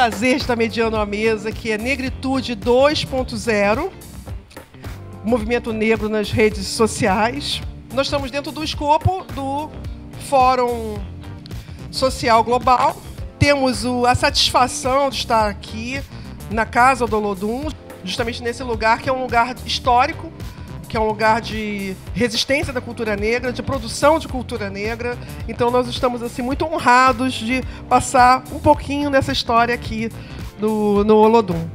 prazer de estar mediando a mesa, que é Negritude 2.0, Movimento Negro nas redes sociais. Nós estamos dentro do escopo do Fórum Social Global. Temos a satisfação de estar aqui na Casa do Olodum, justamente nesse lugar que é um lugar histórico, que é um lugar de resistência da cultura negra, de produção de cultura negra. Então nós estamos assim muito honrados de passar um pouquinho dessa história aqui no Olodum.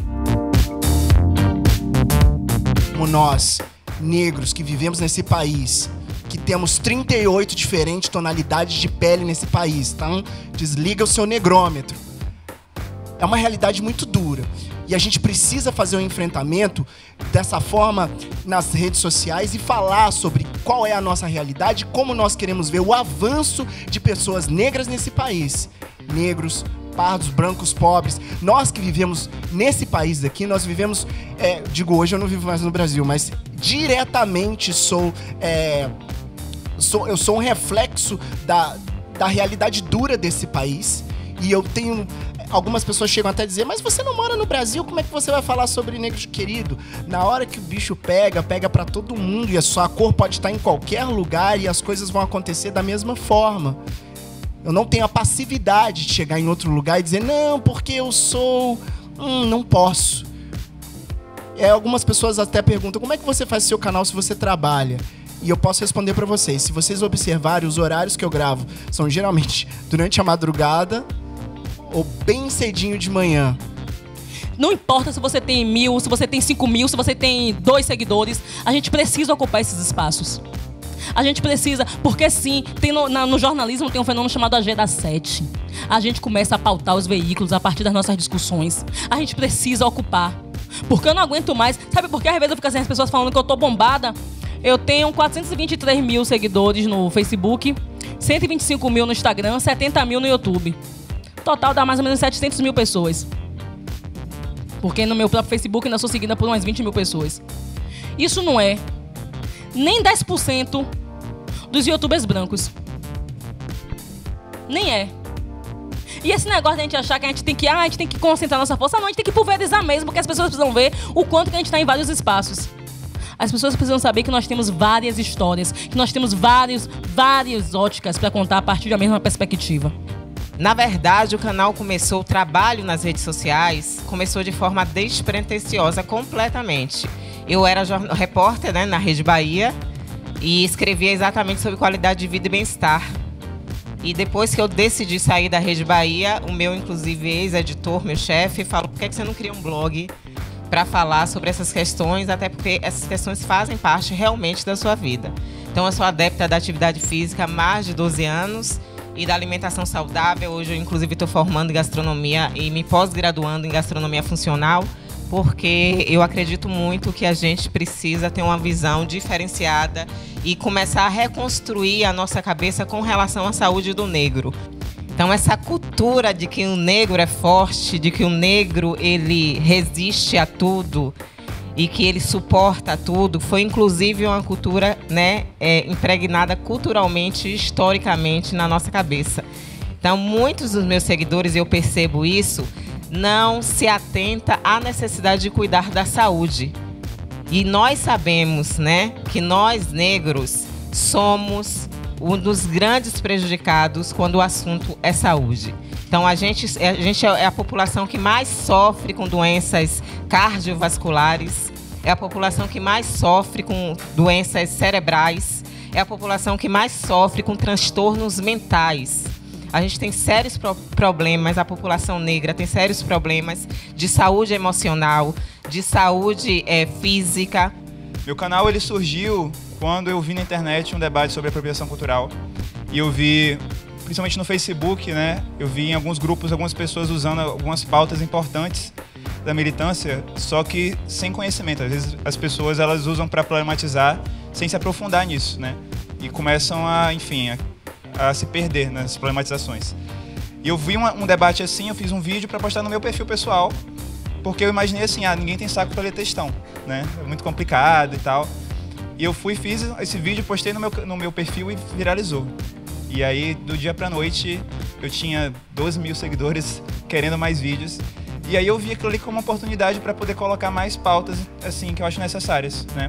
Como nós, negros que vivemos nesse país, que temos 38 diferentes tonalidades de pele nesse país, então desliga o seu negrômetro. É uma realidade muito dura. E a gente precisa fazer um enfrentamento dessa forma nas redes sociais e falar sobre qual é a nossa realidade, como nós queremos ver o avanço de pessoas negras nesse país. Negros, pardos, brancos, pobres. Nós que vivemos nesse país aqui, nós vivemos... digo, hoje eu não vivo mais no Brasil, mas diretamente eu sou um reflexo da realidade dura desse país. E eu tenho... Algumas pessoas chegam até a dizer, mas você não mora no Brasil, como é que você vai falar sobre negros, querido? Na hora que o bicho pega pra todo mundo e a sua cor pode estar em qualquer lugar e as coisas vão acontecer da mesma forma. Eu não tenho a passividade de chegar em outro lugar e dizer, não, porque eu sou... não posso. Algumas pessoas até perguntam, como é que você faz seu canal se você trabalha? E eu posso responder pra vocês. Se vocês observarem, os horários que eu gravo são geralmente durante a madrugada ou bem cedinho de manhã. Não importa se você tem 1.000, se você tem 5.000, se você tem 2 seguidores, a gente precisa ocupar esses espaços. A gente precisa, porque sim, no jornalismo tem um fenômeno chamado Agenda 7. A gente começa a pautar os veículos a partir das nossas discussões. A gente precisa ocupar. Porque eu não aguento mais. Sabe por que às vezes eu fico assim, as pessoas falando que eu tô bombada? Eu tenho 423 mil seguidores no Facebook, 125 mil no Instagram, 70 mil no YouTube. Total dá mais ou menos 700 mil pessoas. Porque no meu próprio Facebook ainda sou seguida por umas 20 mil pessoas. Isso não é nem 10% dos youtubers brancos. Nem é. E esse negócio de a gente achar que a gente tem que concentrar nossa força, não, a gente tem que pulverizar mesmo, porque as pessoas precisam ver o quanto que a gente está em vários espaços. As pessoas precisam saber que nós temos várias histórias, que nós temos várias óticas para contar a partir da mesma perspectiva. Na verdade, o canal começou, o trabalho nas redes sociais, começou de forma despretensiosa completamente. Eu era repórter, né, na Rede Bahia e escrevia exatamente sobre qualidade de vida e bem-estar. E depois que eu decidi sair da Rede Bahia, o meu, inclusive, ex-editor, meu chefe, falou, por que você não cria um blog para falar sobre essas questões, até porque essas questões fazem parte realmente da sua vida. Então, eu sou adepta da atividade física há mais de 12 anos, e da alimentação saudável. Hoje eu, inclusive, estou formando em gastronomia e me pós-graduando em gastronomia funcional, porque eu acredito muito que a gente precisa ter uma visão diferenciada e começar a reconstruir a nossa cabeça com relação à saúde do negro. Então, essa cultura de que o negro é forte, de que o negro ele resiste a tudo e que ele suporta tudo, foi inclusive uma cultura, né, impregnada culturalmente, historicamente na nossa cabeça. Então, muitos dos meus seguidores, eu percebo isso, não se atenta à necessidade de cuidar da saúde. E nós sabemos, né, que nós negros somos um dos grandes prejudicados quando o assunto é saúde. Então, a gente é a população que mais sofre com doenças cardiovasculares, é a população que mais sofre com doenças cerebrais, é a população que mais sofre com transtornos mentais. A gente tem sérios problemas, a população negra tem sérios problemas de saúde emocional, de saúde física. Meu canal ele surgiu quando eu vi na internet um debate sobre apropriação cultural. E eu vi, principalmente no Facebook, né? Eu vi em alguns grupos, algumas pessoas usando algumas pautas importantes da militância, só que sem conhecimento. Às vezes as pessoas elas usam para problematizar sem se aprofundar nisso, né? E começam a, enfim, a se perder nas problematizações. E eu vi um debate assim, eu fiz um vídeo para postar no meu perfil pessoal, porque eu imaginei assim, ninguém tem saco para ler textão, né? É muito complicado e tal. E eu fiz esse vídeo, postei no meu perfil e viralizou. E aí, do dia pra noite, eu tinha 12 mil seguidores querendo mais vídeos. E aí eu vi aquilo ali como uma oportunidade para poder colocar mais pautas, assim, que eu acho necessárias, né?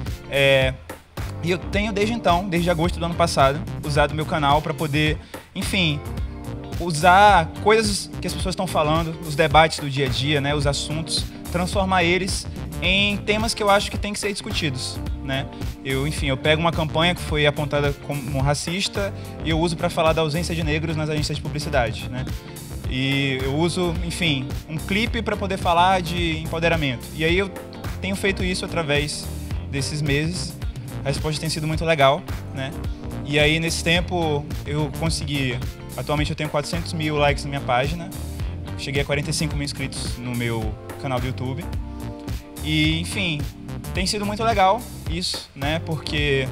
E eu tenho desde então, desde agosto do ano passado, usado o meu canal para poder, enfim, usar coisas que as pessoas estão falando, os debates do dia a dia, né, os assuntos, transformar eles em temas que eu acho que tem que ser discutidos, né? Eu pego uma campanha que foi apontada como racista e eu uso para falar da ausência de negros nas agências de publicidade, né? E eu uso, enfim, um clipe para poder falar de empoderamento. E aí eu tenho feito isso através desses meses. A resposta tem sido muito legal, né? E aí, nesse tempo, eu consegui... Atualmente eu tenho 400 mil likes na minha página. Cheguei a 45 mil inscritos no meu canal do YouTube. E, enfim, tem sido muito legal isso, né? Porque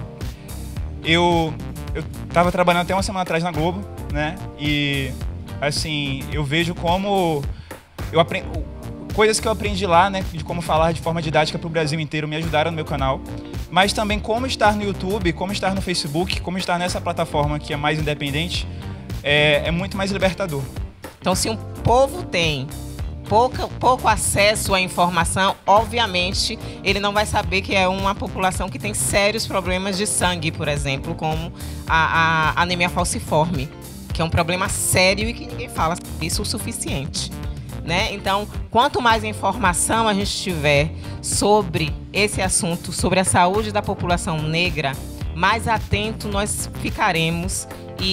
eu tava trabalhando até uma semana atrás na Globo, né? E, assim, eu vejo como... coisas que eu aprendi lá, né? De como falar de forma didática para o Brasil inteiro me ajudaram no meu canal. Mas também como estar no YouTube, como estar no Facebook, como estar nessa plataforma que é mais independente, é muito mais libertador. Então, se um povo tem pouco acesso à informação, obviamente, ele não vai saber que é uma população que tem sérios problemas de sangue, por exemplo, como a anemia falciforme, que é um problema sério e que ninguém fala isso o suficiente, né? Então, quanto mais informação a gente tiver sobre esse assunto, sobre a saúde da população negra, mais atento nós ficaremos.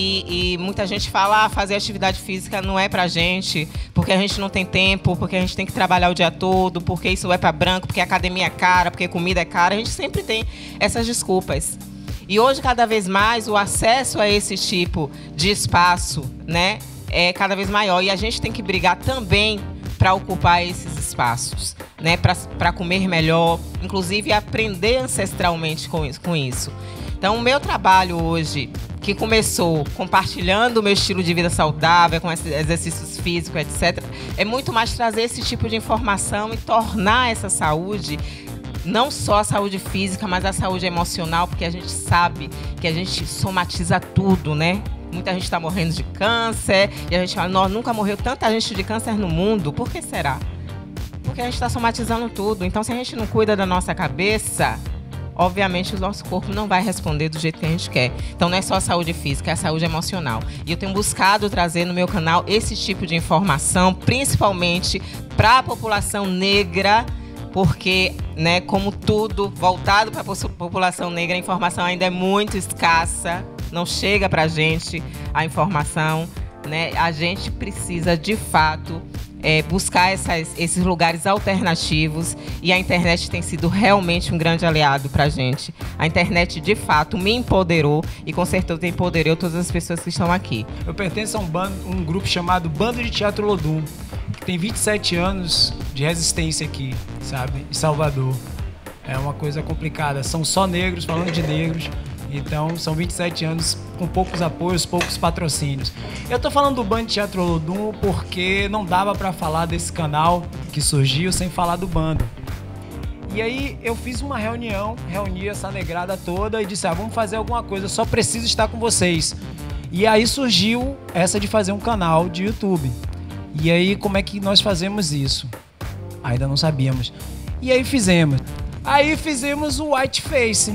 E muita gente fala, fazer atividade física não é pra gente, porque a gente não tem tempo, porque a gente tem que trabalhar o dia todo, porque isso é pra branco, porque a academia é cara, porque a comida é cara. A gente sempre tem essas desculpas. E hoje, cada vez mais, o acesso a esse tipo de espaço, né, é cada vez maior. E a gente tem que brigar também para ocupar esses espaços, né, para comer melhor, inclusive aprender ancestralmente com isso. Então, o meu trabalho hoje, que começou compartilhando o meu estilo de vida saudável, com exercícios físicos, etc., é muito mais trazer esse tipo de informação e tornar essa saúde, não só a saúde física, mas a saúde emocional, porque a gente sabe que a gente somatiza tudo, né? Muita gente está morrendo de câncer, e a gente fala, nossa, nunca morreu tanta gente de câncer no mundo. Por que será? Porque a gente está somatizando tudo. Então, se a gente não cuida da nossa cabeça, obviamente o nosso corpo não vai responder do jeito que a gente quer. Então, não é só a saúde física, é a saúde emocional. E eu tenho buscado trazer no meu canal esse tipo de informação, principalmente para a população negra, porque, né, como tudo voltado para a população negra, a informação ainda é muito escassa, não chega para a gente a informação, né? A gente precisa, de fato, buscar esses lugares alternativos, e a internet tem sido realmente um grande aliado para a gente. A internet, de fato, me empoderou e, com certeza, empoderou todas as pessoas que estão aqui. Eu pertenço a um grupo chamado Bando de Teatro Olodum, que tem 27 anos de resistência aqui, sabe, em Salvador. É uma coisa complicada, são só negros, falando de negros. Então, são 27 anos com poucos apoios, poucos patrocínios. Eu tô falando do Bando de Teatro Olodum porque não dava para falar desse canal que surgiu sem falar do bando. E aí, eu fiz uma reunião, reuni essa negrada toda e disse, vamos fazer alguma coisa, eu só preciso estar com vocês. E aí surgiu essa de fazer um canal de YouTube. E aí, como é que nós fazemos isso? Ainda não sabíamos. E aí fizemos. Aí fizemos o Whiteface.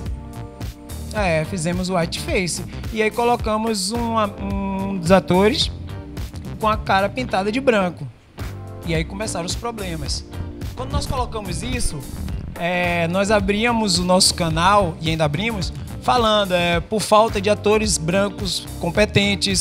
Fizemos o Whiteface. E aí colocamos um dos atores com a cara pintada de branco. E aí começaram os problemas. Quando nós colocamos isso, nós abríamos o nosso canal, e ainda abrimos, falando, por falta de atores brancos competentes,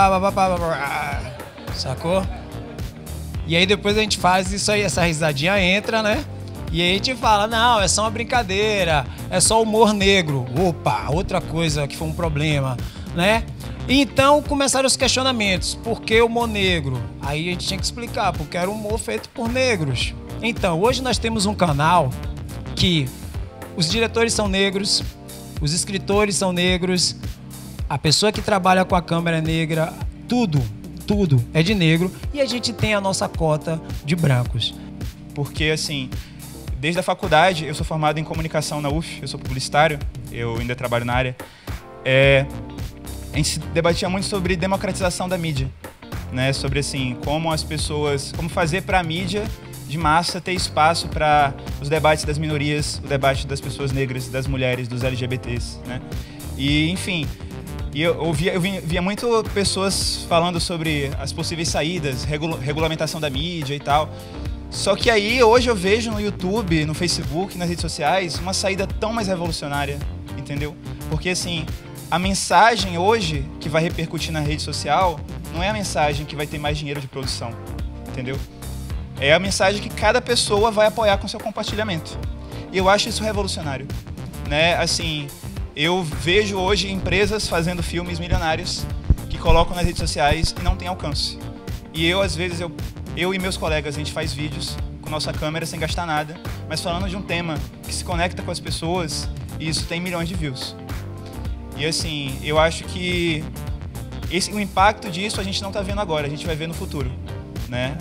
sacou? E aí depois a gente faz isso aí, essa risadinha entra, né? E aí a gente fala, não, é só uma brincadeira, é só humor negro. Opa, outra coisa que foi um problema, né? Então começaram os questionamentos. Por que humor negro? Aí a gente tinha que explicar, porque era um humor feito por negros. Então, hoje nós temos um canal que os diretores são negros, os escritores são negros, a pessoa que trabalha com a câmera é negra, tudo é de negro, e a gente tem a nossa cota de brancos. Porque, assim, desde a faculdade, eu sou formado em comunicação na UF, eu sou publicitário, eu ainda trabalho na área. A gente debatia muito sobre democratização da mídia, né? Sobre assim, como as pessoas, como fazer para a mídia de massa ter espaço para os debates das minorias, o debate das pessoas negras, das mulheres, dos LGBTs, né? E enfim, eu via muito pessoas falando sobre as possíveis saídas, regulamentação da mídia e tal. Só que aí hoje eu vejo no YouTube, no Facebook, nas redes sociais, uma saída tão mais revolucionária, entendeu? Porque assim, a mensagem hoje que vai repercutir na rede social não é a mensagem que vai ter mais dinheiro de produção, entendeu? É a mensagem que cada pessoa vai apoiar com seu compartilhamento. E eu acho isso revolucionário, né? Assim, eu vejo hoje empresas fazendo filmes milionários que colocam nas redes sociais e não tem alcance. E eu, às vezes, eu e meus colegas, a gente faz vídeos com nossa câmera sem gastar nada, mas falando de um tema que se conecta com as pessoas e isso tem milhões de views. E assim, eu acho que o impacto disso a gente não está vendo agora, a gente vai ver no futuro, né?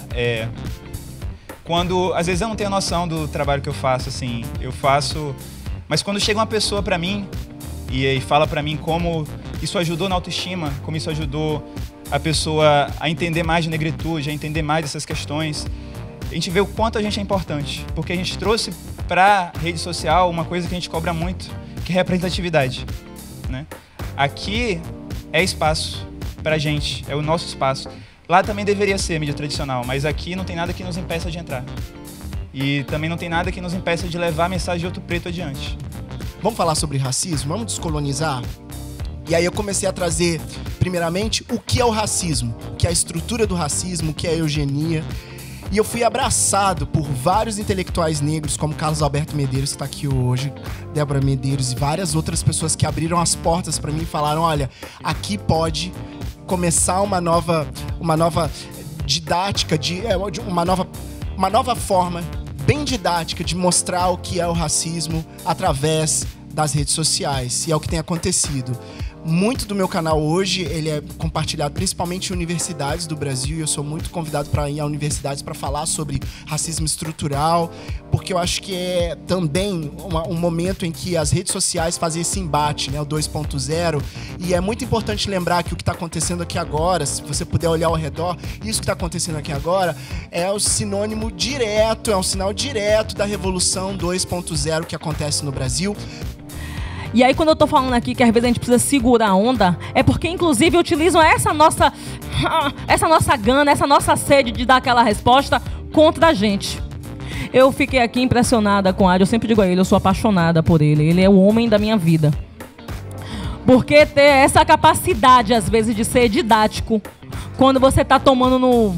Às vezes eu não tenho noção do trabalho que eu faço, assim, mas quando chega uma pessoa para mim e fala para mim como isso ajudou na autoestima, como isso ajudou a pessoa a entender mais de negritude, a entender mais dessas questões, a gente vê o quanto a gente é importante, porque a gente trouxe para a rede social uma coisa que a gente cobra muito, que é representatividade, né? Aqui é espaço pra gente, é o nosso espaço. Lá também deveria ser mídia tradicional, mas aqui não tem nada que nos impeça de entrar. E também não tem nada que nos impeça de levar a mensagem de Outro Preto adiante. Vamos falar sobre racismo? Vamos descolonizar? E aí eu comecei a trazer, primeiramente, o que é o racismo, o que é a estrutura do racismo, o que é a eugenia. E eu fui abraçado por vários intelectuais negros, como Carlos Alberto Medeiros, que está aqui hoje, Débora Medeiros e várias outras pessoas que abriram as portas para mim e falaram, olha, aqui pode começar uma nova didática, uma nova forma bem didática de mostrar o que é o racismo através das redes sociais. E é o que tem acontecido. Muito do meu canal hoje, ele é compartilhado principalmente em universidades do Brasil, e eu sou muito convidado para ir a universidades para falar sobre racismo estrutural, porque eu acho que é também um momento em que as redes sociais fazem esse embate, né, o 2.0, e é muito importante lembrar que o que está acontecendo aqui agora, se você puder olhar ao redor, isso que está acontecendo aqui agora é o sinônimo direto, é um sinal direto da revolução 2.0 que acontece no Brasil. E aí, quando eu tô falando aqui que às vezes a gente precisa segurar a onda, é porque, inclusive, utilizam essa nossa gana, essa nossa sede de dar aquela resposta contra a gente. Eu fiquei aqui impressionada com o Adi, eu sempre digo a ele, eu sou apaixonada por ele. Ele é o homem da minha vida. Porque ter essa capacidade, às vezes, de ser didático, quando você tá tomando no...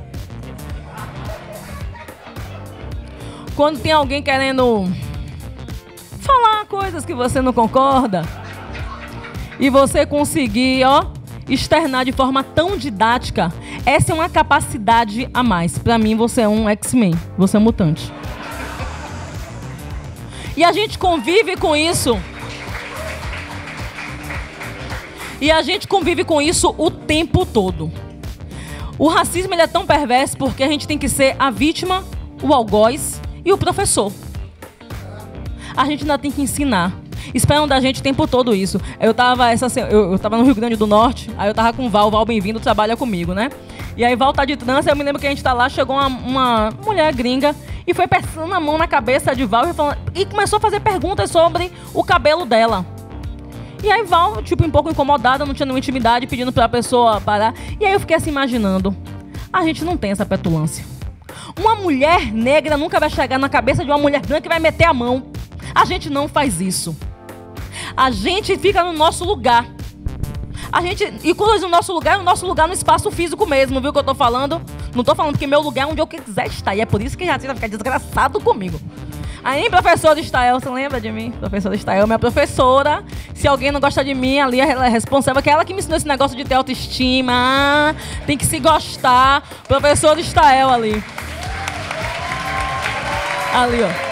Quando tem alguém querendo... falar coisas que você não concorda e você conseguir, externar de forma tão didática, essa é uma capacidade a mais. Pra mim, você é um X-Men, você é um mutante. E a gente convive com isso. E a gente convive com isso o tempo todo. O racismo ele é tão perverso porque a gente tem que ser a vítima, o algoz e o professor. A gente ainda tem que ensinar. Esperam da gente o tempo todo isso. Eu tava no Rio Grande do Norte, aí eu tava com o Val Bem-vindo, trabalha comigo, né? E aí Val tá de trança, eu me lembro que a gente tá lá, chegou uma mulher gringa e foi passando a mão na cabeça de Val e começou a fazer perguntas sobre o cabelo dela. E aí Val, tipo, um pouco incomodada, não tinha nenhuma intimidade, pedindo pra pessoa parar. E aí eu fiquei assim imaginando, a gente não tem essa petulância. Uma mulher negra nunca vai chegar na cabeça de uma mulher branca e vai meter a mão. A gente não faz isso. A gente fica no nosso lugar. E quando eu digo nosso lugar, é o nosso lugar no espaço físico mesmo, viu o que eu tô falando? Não tô falando que meu lugar é onde eu quiser estar. E é por isso que já vai ficar desgraçado comigo. Aí, professora Estael, você lembra de mim? Professora Estael, minha professora. Se alguém não gosta de mim, ali ela é responsável, que é ela que me ensinou esse negócio de ter autoestima. Tem que se gostar. Professora Estael ali. Ali, ó.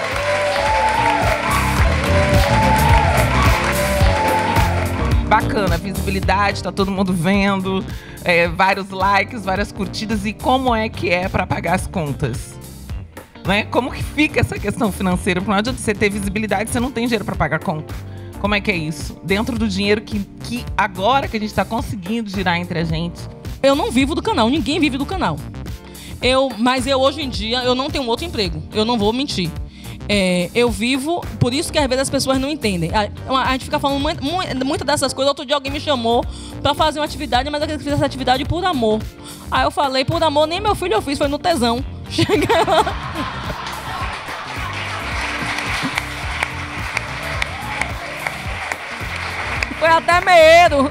Bacana, visibilidade, tá todo mundo vendo, vários likes, várias curtidas. E como é que é para pagar as contas? Né? Como que fica essa questão financeira? Por não adianta você ter visibilidade, você não tem dinheiro para pagar a conta. Como é que é isso? Dentro do dinheiro que agora que a gente está conseguindo girar entre a gente. eu não vivo do canal, ninguém vive do canal. Mas hoje em dia, eu não tenho outro emprego. Eu não vou mentir. Eu vivo, por isso que às vezes as pessoas não entendem. A gente fica falando muitas dessas coisas. Outro dia alguém me chamou pra fazer uma atividade, mas eu queria fazer essa atividade por amor. Aí eu falei, por amor, nem meu filho eu fiz, foi no tesão. Chega lá. Foi até medo.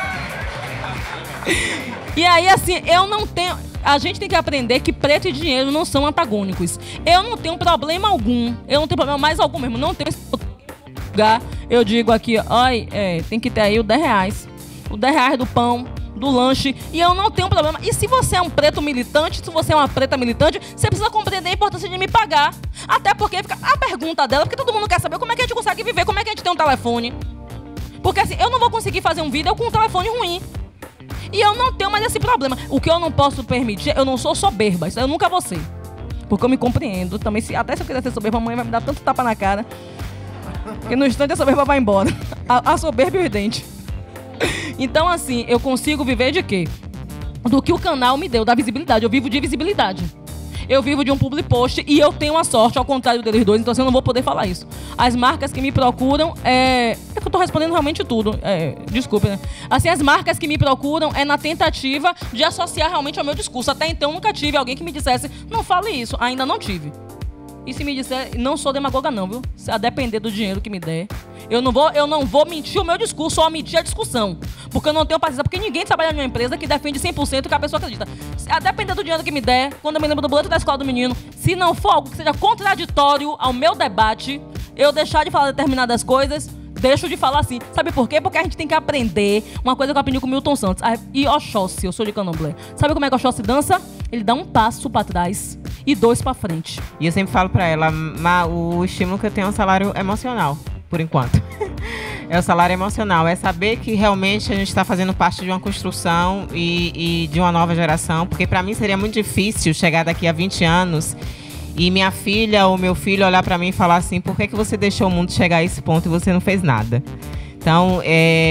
E aí, assim, eu não tenho... A gente tem que aprender que preto e dinheiro não são antagônicos. Eu não tenho problema algum. Eu não tenho problema mais algum mesmo. Não tenho esse lugar. Eu digo aqui, tem que ter aí o R$10. O R$10 do pão, do lanche. E eu não tenho problema. E se você é um preto militante, se você é uma preta militante, você precisa compreender a importância de me pagar. Até porque fica a pergunta dela, porque todo mundo quer saber como é que a gente consegue viver, como é que a gente tem um telefone. Porque assim, eu não vou conseguir fazer um vídeo com um telefone ruim. E eu não tenho mais esse problema. O que eu não posso permitir, eu não sou soberba. Isso eu nunca vou ser. Porque eu me compreendo. Também, até se eu quiser ser soberba, a mãe vai me dar tanto tapa na cara. E no instante a soberba vai embora. A soberba e os dentes. Então, assim, eu consigo viver de quê? Do que o canal me deu, da visibilidade. Eu vivo de visibilidade. Eu vivo de um public post e eu tenho a sorte, ao contrário deles dois, então assim, eu não vou poder falar isso. As marcas que me procuram, é que eu tô respondendo realmente tudo, desculpa, né? Assim, as marcas que me procuram é na tentativa de associar realmente ao meu discurso. Até então, nunca tive alguém que me dissesse, não fale isso, ainda não tive. E se me disser, não sou demagoga não, viu? A depender do dinheiro que me der. Eu não vou mentir o meu discurso ou omitir a discussão. Porque eu não tenho paciência. Porque ninguém trabalha numa empresa que defende 100% que a pessoa acredita. A depender do dinheiro que me der, quando eu me lembro do boleto da escola do menino, se não for algo que seja contraditório ao meu debate, eu deixar de falar determinadas coisas, deixo de falar assim. Sabe por quê? Porque a gente tem que aprender uma coisa que eu aprendi com o Milton Santos. E Oxóssi, eu sou de Candomblé. Sabe como é que Oxóssi dança? Ele dá um passo pra trás e 2 pra frente. E eu sempre falo pra ela, o estímulo que eu tenho é um salário emocional, por enquanto. É o salário emocional, é saber que realmente a gente está fazendo parte de uma construção e de uma nova geração, porque para mim seria muito difícil chegar daqui a 20 anos e minha filha ou meu filho olhar para mim e falar assim, por que você deixou o mundo chegar a esse ponto e você não fez nada? Então,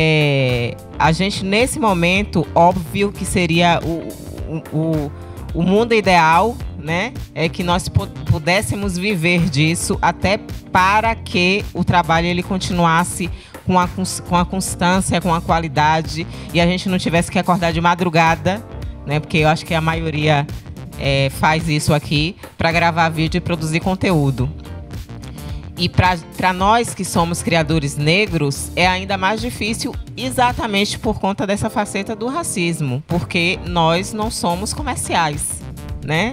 a gente nesse momento, óbvio que seria o mundo ideal, né? É que nós pudéssemos viver disso até para que o trabalho ele continuasse com a constância, com a qualidade e a gente não tivesse que acordar de madrugada, né? Porque eu acho que a maioria faz isso aqui para gravar vídeo e produzir conteúdo. E para nós que somos criadores negros, é ainda mais difícil exatamente por conta dessa faceta do racismo, porque nós não somos comerciais, né?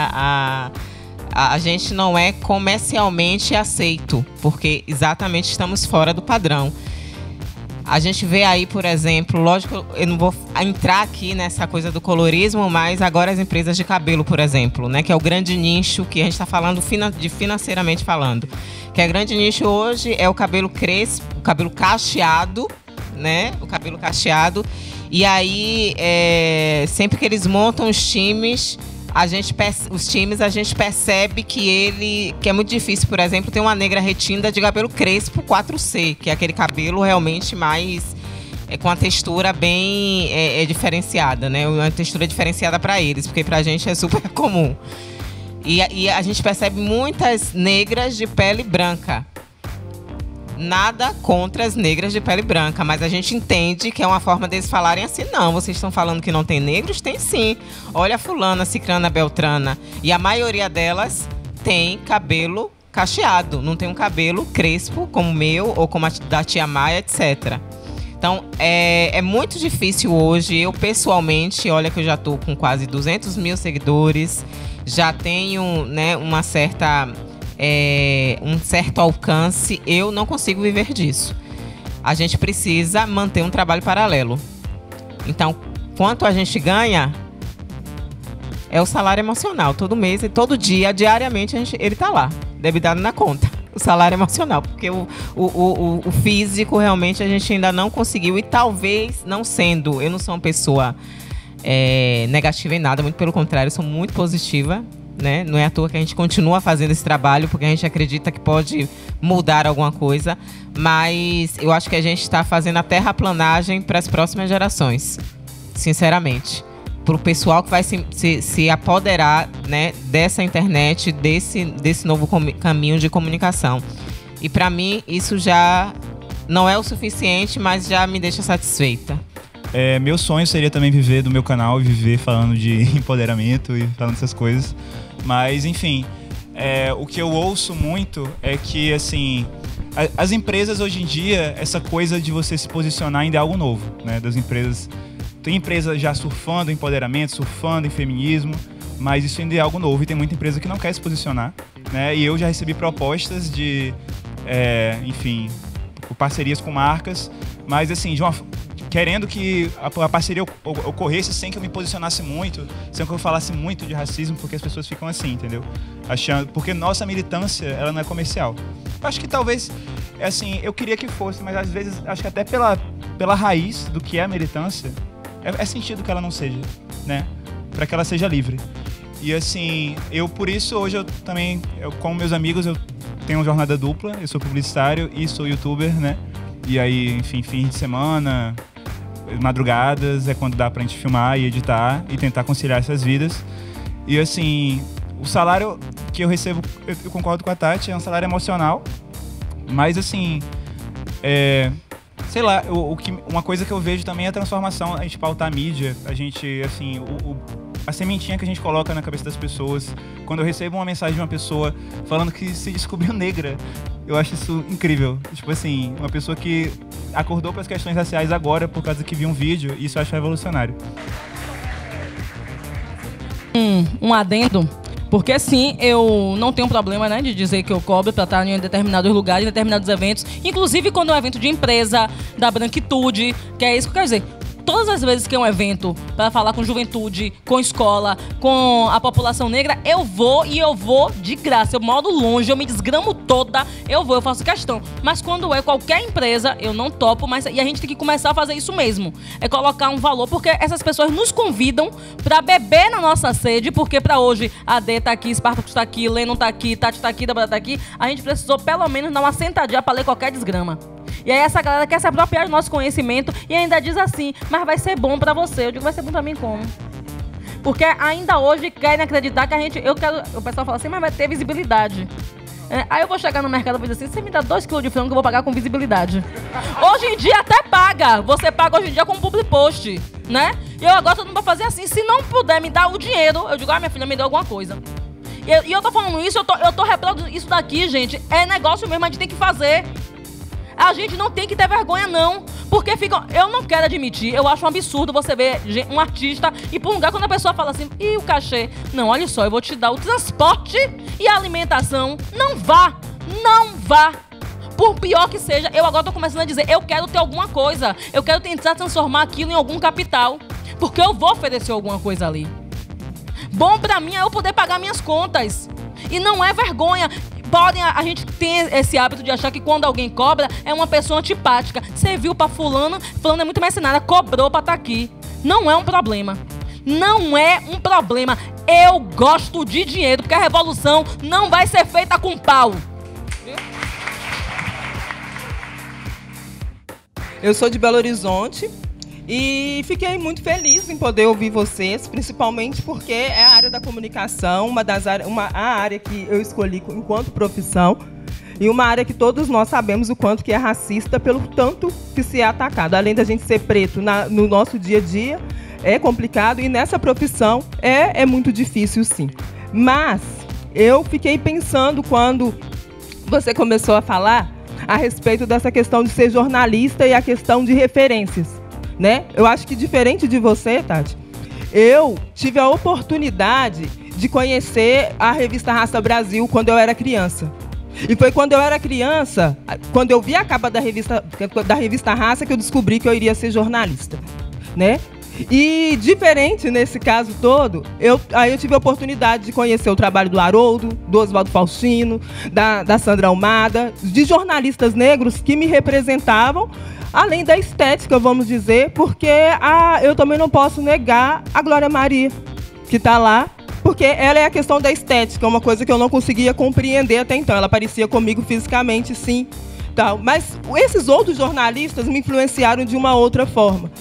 A gente não é comercialmente aceito, porque exatamente estamos fora do padrão. A gente vê aí, por exemplo, lógico, eu não vou entrar aqui nessa coisa do colorismo, mas agora as empresas de cabelo, por exemplo, né, que é o grande nicho que a gente está falando financeiramente falando. Que é grande nicho hoje é o cabelo crespo, o cabelo cacheado, né? O cabelo cacheado. E aí, sempre que eles montam os times, a gente percebe que é muito difícil, por exemplo, ter uma negra retinta de cabelo crespo 4C, que é aquele cabelo realmente mais com a textura bem diferenciada, né? Uma textura diferenciada para eles, porque pra gente é super comum. E a gente percebe muitas negras de pele branca. Nada contra as negras de pele branca, mas a gente entende que é uma forma deles falarem assim, não, vocês estão falando que não tem negros? Tem sim. Olha a fulana, cicrana, beltrana. E a maioria delas tem cabelo cacheado, não tem um cabelo crespo como o meu ou como a da tia Maia, etc. Então, é muito difícil hoje. Eu, pessoalmente, olha que eu já estou com quase 200 mil seguidores, já tenho, né, um certo alcance, eu não consigo viver disso. A gente precisa manter um trabalho paralelo. Então, quanto a gente ganha é o salário emocional. Todo mês, todo dia, diariamente, ele está lá, debitado na conta. O salário emocional, porque o físico realmente a gente ainda não conseguiu. E talvez, não sendo, eu não sou uma pessoa negativa em nada, muito pelo contrário, eu sou muito positiva. Né? Não é à toa que a gente continua fazendo esse trabalho, porque a gente acredita que pode mudar alguma coisa, mas eu acho que a gente está fazendo a terraplanagem para as próximas gerações, sinceramente. para o pessoal que vai se apoderar, né, dessa internet, desse novo caminho de comunicação. E para mim isso já não é o suficiente, mas já me deixa satisfeita. Meu sonho seria também viver do meu canal, viver falando de empoderamento e falando dessas coisas. Mas, enfim, o que eu ouço muito é que, assim, as empresas hoje em dia, essa coisa de você se posicionar ainda é algo novo, né? Das empresas, tem empresa já surfando em empoderamento, surfando em feminismo, mas isso ainda é algo novo e tem muita empresa que não quer se posicionar, né? E eu já recebi propostas de, enfim, parcerias com marcas, mas, assim, querendo que a parceria ocorresse sem que eu me posicionasse muito, sem que eu falasse muito de racismo, porque as pessoas ficam assim, entendeu? Porque nossa militância, ela não é comercial. Eu acho que talvez, assim, eu queria que fosse, mas às vezes, acho que até pela raiz do que é a militância, é sentido que ela não seja, né? Para que ela seja livre. E, assim, por isso, hoje com meus amigos, eu tenho uma jornada dupla, eu sou publicitário e sou youtuber, né? E aí, enfim, fim de semana, madrugadas, é quando dá pra gente filmar e editar e tentar conciliar essas vidas. E, assim, o salário que eu recebo, eu concordo com a Tati, é um salário emocional, mas, assim, sei lá, uma coisa que eu vejo também é a transformação, a gente pautar a mídia, a gente, assim, a sementinha que a gente coloca na cabeça das pessoas. Quando eu recebo uma mensagem de uma pessoa falando que se descobriu negra, eu acho isso incrível. Tipo assim, uma pessoa que acordou para as questões raciais agora por causa que viu um vídeo, isso eu acho revolucionário. Um adendo, porque sim, eu não tenho problema, né, de dizer que eu cobro para estar em determinados lugares, em determinados eventos, inclusive quando é um evento de empresa, da branquitude, que é isso que eu quero dizer. Todas as vezes que é um evento para falar com juventude, com escola, com a população negra, eu vou de graça. Eu moro longe, eu me desgramo toda, eu faço questão. Mas quando é qualquer empresa, eu não topo, e a gente tem que começar a fazer isso mesmo. É colocar um valor, porque essas pessoas nos convidam para beber na nossa sede, porque para hoje a D tá aqui, Spartacus tá aqui, Lennon tá aqui, Tati tá aqui, Débora tá aqui, a gente precisou pelo menos dar uma sentadinha para ler qualquer desgrama. E aí essa galera quer se apropriar do nosso conhecimento e ainda diz assim, mas vai ser bom pra você. Eu digo, vai ser bom pra mim como? Porque ainda hoje querem acreditar que o pessoal fala assim, mas vai ter visibilidade. Aí eu vou chegar no mercado e vou dizer assim, você me dá 2 kg de frango que eu vou pagar com visibilidade. Hoje em dia até paga. Você paga hoje em dia com public post, né? E eu agora todo mundo vai fazer assim, se não puder me dar o dinheiro, eu digo, minha filha, me deu alguma coisa. E eu tô falando isso, eu tô reproduzindo isso daqui, gente. É negócio mesmo, a gente tem que fazer. A gente não tem que ter vergonha, não. Porque eu não quero admitir, eu acho um absurdo você ver um artista ir para um lugar quando a pessoa fala assim, e o cachê? Não, olha só, eu vou te dar o transporte e a alimentação. Não vá. Por pior que seja, eu agora tô começando a dizer, eu quero ter alguma coisa. Eu quero tentar transformar aquilo em algum capital. Porque eu vou oferecer alguma coisa ali. Bom pra mim é eu poder pagar minhas contas. E não é vergonha. A gente tem esse hábito de achar que quando alguém cobra, é uma pessoa antipática. Você viu pra fulano é muito mercenária, cobrou pra estar aqui. Não é um problema. Não é um problema. Eu gosto de dinheiro, porque a revolução não vai ser feita com pau. Eu sou de Belo Horizonte e fiquei muito feliz em poder ouvir vocês, principalmente porque é a área da comunicação, a área que eu escolhi enquanto profissão e uma área que todos nós sabemos o quanto que é racista pelo tanto que se é atacado. Além da gente ser preto no nosso dia a dia, é complicado e nessa profissão é muito difícil, sim. Mas eu fiquei pensando quando você começou a falar a respeito dessa questão de ser jornalista e a questão de referências. Né? Eu acho que diferente de você, Tati, eu tive a oportunidade de conhecer a revista Raça Brasil quando eu era criança. E foi quando eu era criança, quando eu vi a capa da revista Raça, que eu descobri que eu iria ser jornalista. Né? E diferente nesse caso todo, aí eu tive a oportunidade de conhecer o trabalho do Haroldo, do Oswaldo Faustino, da Sandra Almada, de jornalistas negros que me representavam, além da estética, vamos dizer, porque eu também não posso negar a Glória Maria, que está lá, porque ela é a questão da estética, uma coisa que eu não conseguia compreender até então. Ela parecia comigo fisicamente, sim, tal. Mas esses outros jornalistas me influenciaram de uma outra forma.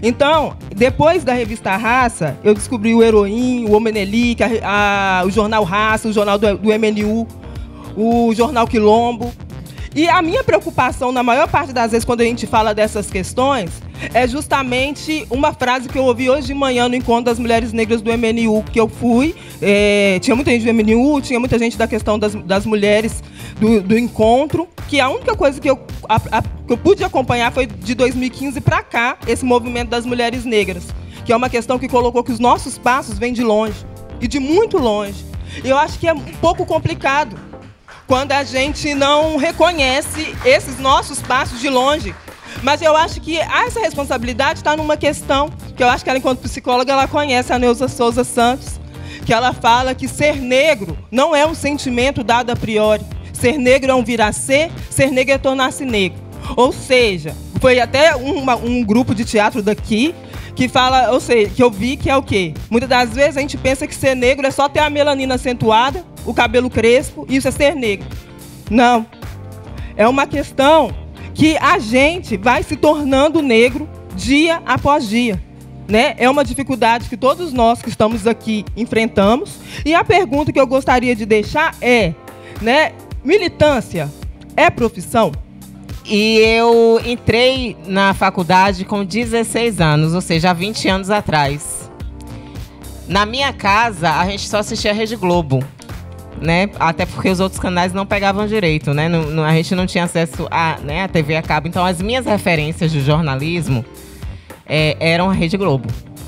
Então, depois da revista Raça, eu descobri o Heroin, o Omenelic, o jornal Raça, o jornal do MNU, o jornal Quilombo. E a minha preocupação, na maior parte das vezes, quando a gente fala dessas questões, é justamente uma frase que eu ouvi hoje de manhã no encontro das mulheres negras do MNU, que eu fui. Tinha muita gente do MNU, tinha muita gente da questão das mulheres do encontro, que a única coisa que eu pude acompanhar foi de 2015 para cá, esse movimento das mulheres negras, que é uma questão que colocou que os nossos passos vêm de longe, e de muito longe. E eu acho que é um pouco complicado quando a gente não reconhece esses nossos passos de longe. Mas eu acho que essa responsabilidade está numa questão que eu acho que ela, enquanto psicóloga, ela conhece, a Neuza Souza Santos, que ela fala que ser negro não é um sentimento dado a priori. Ser negro é um vir a ser negro é tornar-se negro. Ou seja, foi até um grupo de teatro daqui que fala, ou seja, que eu vi que é o quê? Muitas das vezes a gente pensa que ser negro é só ter a melanina acentuada, o cabelo crespo, isso é ser negro. Não. É uma questão que a gente vai se tornando negro dia após dia, né? É uma dificuldade que todos nós que estamos aqui enfrentamos. E a pergunta que eu gostaria de deixar é, né, militância é profissão? E eu entrei na faculdade com 16 anos, ou seja, há 20 anos atrás. Na minha casa, a gente só assistia a Rede Globo, né? Até porque os outros canais não pegavam direito, né? A gente não tinha acesso a TV a cabo. Então, as minhas referências de jornalismo eram a Rede Globo.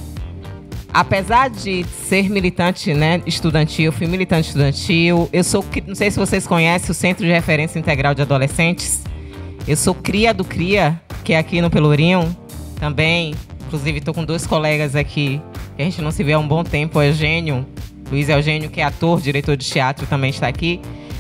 Apesar de ser militante, né, estudantil, fui militante estudantil. Eu sou, não sei se vocês conhecem o Centro de Referência Integral de Adolescentes. Eu sou cria do CRIA, que é aqui no Pelourinho, também. Inclusive, estou com 2 colegas aqui, que a gente não se vê há um bom tempo. O Eugênio, Luiz Eugênio, que é ator, diretor de teatro, também está aqui.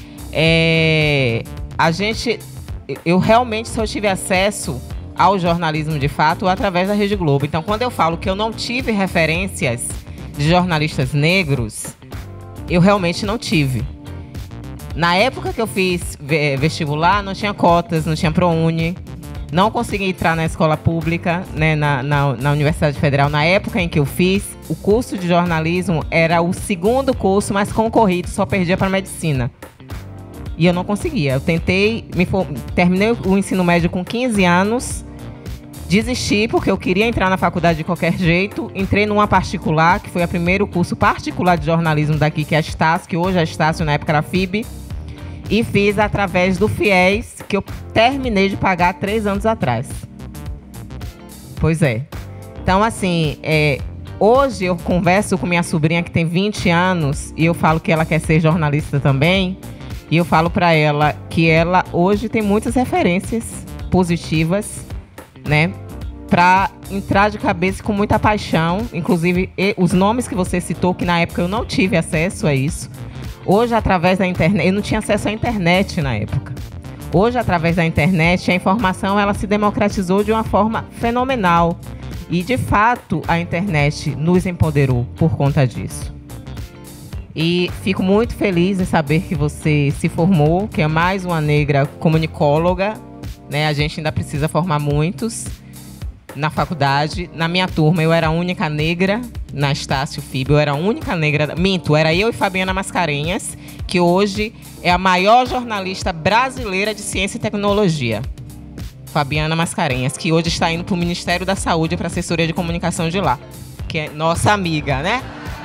Eu realmente só tive acesso ao jornalismo de fato através da Rede Globo. Então, quando eu falo que eu não tive referências de jornalistas negros, eu realmente não tive. Na época que eu fiz vestibular, não tinha cotas, não tinha ProUni, não consegui entrar na escola pública, né, na Universidade Federal. Na época em que eu fiz, o curso de jornalismo era o 2º curso mais concorrido, só perdia para medicina. E eu não conseguia. Eu tentei, terminei o ensino médio com 15 anos, desisti porque eu queria entrar na faculdade de qualquer jeito, entrei numa particular, que foi o primeiro curso particular de jornalismo daqui, que é a Estácio, que hoje é a Estácio, na época era a FIB. E fiz através do FIES, que eu terminei de pagar 3 anos atrás. Pois é. Então, assim, hoje eu converso com minha sobrinha que tem 20 anos e eu falo que ela quer ser jornalista também. E eu falo para ela que ela hoje tem muitas referências positivas, né? Para entrar de cabeça com muita paixão. Inclusive, os nomes que você citou, que na época eu não tive acesso a isso. Hoje, através da internet, eu não tinha acesso à internet na época. Hoje, através da internet, a informação ela se democratizou de uma forma fenomenal. E, de fato, a internet nos empoderou por conta disso. E fico muito feliz em saber que você se formou, que é mais uma negra comunicóloga, né? A gente ainda precisa formar muitos na faculdade. Na minha turma, eu era a única negra na Estácio FIB, eu era a única negra... Minto, era eu e Fabiana Mascarenhas, que hoje é a maior jornalista brasileira de ciência e tecnologia. Fabiana Mascarenhas, que hoje está indo para o Ministério da Saúde, para a assessoria de comunicação de lá, que é nossa amiga, né?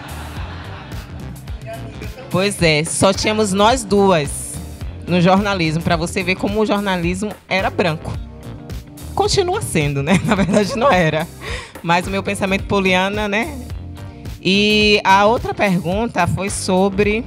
Pois é, só tínhamos nós duas no jornalismo, para você ver como o jornalismo era branco. Continua sendo, né? Na verdade, não era. Mas o meu pensamento poliana, né? E a outra pergunta foi sobre...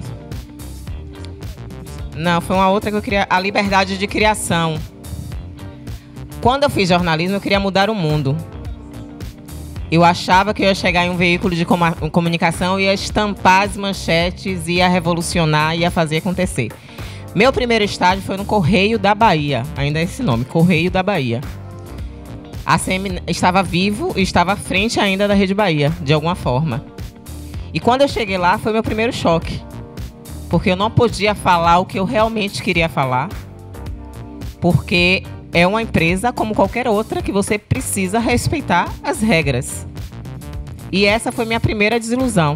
Não, foi uma outra que eu queria... A liberdade de criação. Quando eu fiz jornalismo, eu queria mudar o mundo. Eu achava que eu ia chegar em um veículo de comunicação, ia estampar as manchetes, ia revolucionar, ia fazer acontecer. Meu primeiro estágio foi no Correio da Bahia. Ainda é esse nome, Correio da Bahia. A CM estava vivo e estava à frente ainda da Rede Bahia, de alguma forma. E quando eu cheguei lá, foi meu primeiro choque. Porque eu não podia falar o que eu realmente queria falar. Porque é uma empresa como qualquer outra que você precisa respeitar as regras. E essa foi minha primeira desilusão.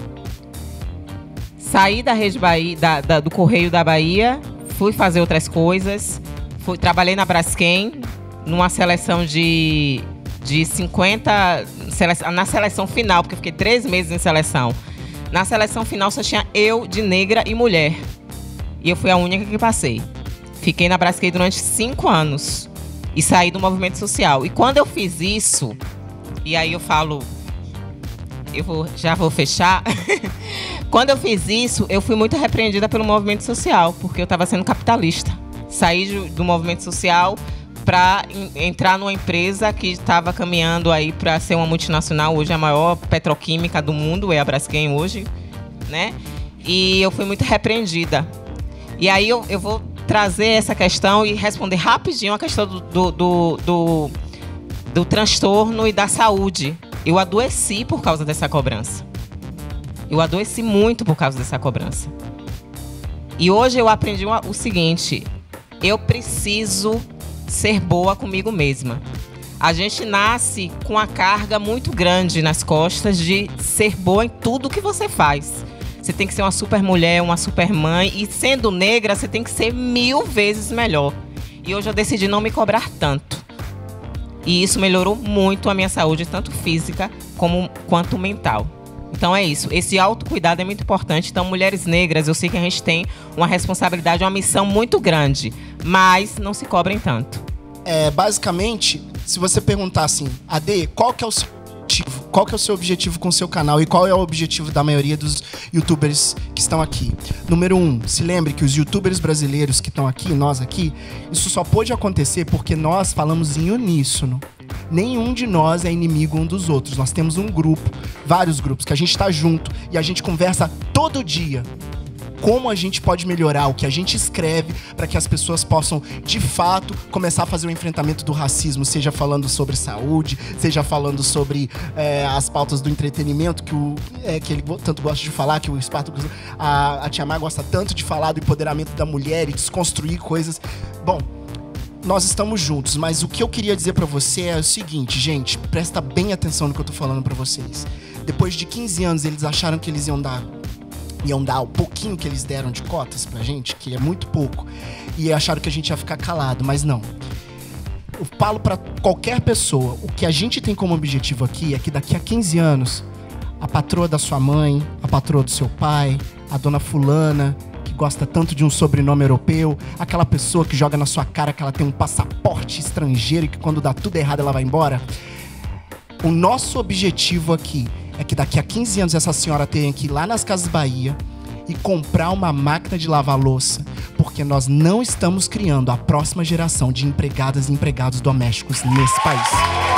Saí da Rede Bahia, do Correio da Bahia, fui fazer outras coisas. Trabalhei na Braskem, numa seleção de 50... Na seleção final, porque eu fiquei 3 meses em seleção. Na seleção final só tinha eu de negra e mulher. E eu fui a única que passei. Fiquei na Braskem durante 5 anos. E saí do movimento social. E quando eu fiz isso, e aí eu falo... já vou fechar. Quando eu fiz isso, eu fui muito repreendida pelo movimento social, porque eu estava sendo capitalista. Saí do movimento social para entrar numa empresa que estava caminhando aí para ser uma multinacional. Hoje a maior petroquímica do mundo é a Braskem hoje, né? E eu fui muito repreendida. E aí eu vou trazer essa questão e responder rapidinho a questão do transtorno e da saúde. Eu adoeci por causa dessa cobrança. Eu adoeci muito por causa dessa cobrança. E hoje eu aprendi o seguinte: eu preciso ser boa comigo mesma. A gente nasce com a carga muito grande nas costas de ser boa em tudo que você faz. Você tem que ser uma super mulher, uma super mãe. E sendo negra, você tem que ser 1000 vezes melhor. E hoje eu decidi não me cobrar tanto. E isso melhorou muito a minha saúde, tanto física quanto mental. Então é isso. Esse autocuidado é muito importante. Então, mulheres negras, eu sei que a gente tem uma responsabilidade, uma missão muito grande. Mas não se cobrem tanto. Basicamente, se você perguntar assim, Ade, qual que é o seu objetivo? Qual que é o seu objetivo com o seu canal? E qual é o objetivo da maioria dos youtubers que estão aqui? Número 1, se lembre que os youtubers brasileiros que estão aqui, nós aqui, isso só pôde acontecer porque nós falamos em uníssono. Nenhum de nós é inimigo um dos outros. Nós temos um grupo, vários grupos, que a gente tá junto e a gente conversa todo dia. Como a gente pode melhorar o que a gente escreve para que as pessoas possam, de fato, começar a fazer o enfrentamento do racismo, seja falando sobre saúde, seja falando sobre as pautas do entretenimento, que ele tanto gosta de falar, que o Spartacus, a Tia Má gosta tanto de falar do empoderamento da mulher e desconstruir coisas. Bom, nós estamos juntos, mas o que eu queria dizer pra você é o seguinte, gente, presta bem atenção no que eu tô falando pra vocês. Depois de 15 anos, eles acharam que eles iam dar o pouquinho que eles deram de cotas pra gente, que é muito pouco, e acharam que a gente ia ficar calado, mas não. Eu falo pra qualquer pessoa, o que a gente tem como objetivo aqui é que daqui a 15 anos, a patroa da sua mãe, a patroa do seu pai, a dona fulana, que gosta tanto de um sobrenome europeu, aquela pessoa que joga na sua cara que ela tem um passaporte estrangeiro e que quando dá tudo errado ela vai embora. O nosso objetivo aqui é que daqui a 15 anos essa senhora tenha que ir lá nas Casas Bahia e comprar uma máquina de lavar louça, porque nós não estamos criando a próxima geração de empregadas e empregados domésticos nesse país.